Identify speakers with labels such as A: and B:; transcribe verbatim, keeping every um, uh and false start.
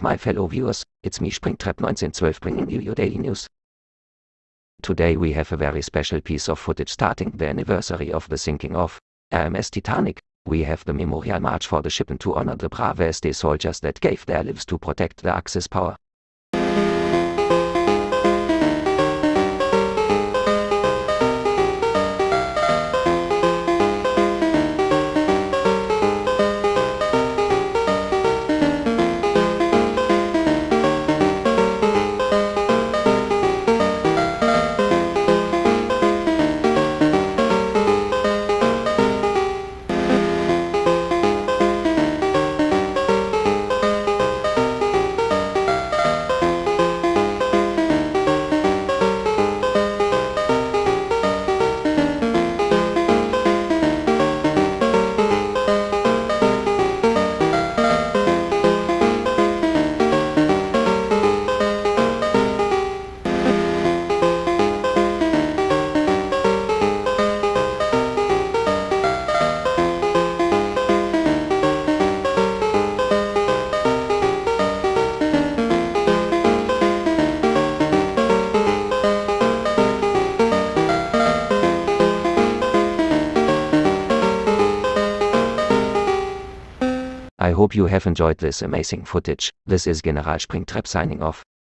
A: my fellow viewers, it's me Springtrap nineteen twelve bringing you your daily news. Today we have a very special piece of footage starting the anniversary of the sinking of R M S Titanic. We have the memorial march for the ship and to honor the brave S D soldiers that gave their lives to protect the Axis power. I hope you have enjoyed this amazing footage. This is General Springtrap signing off.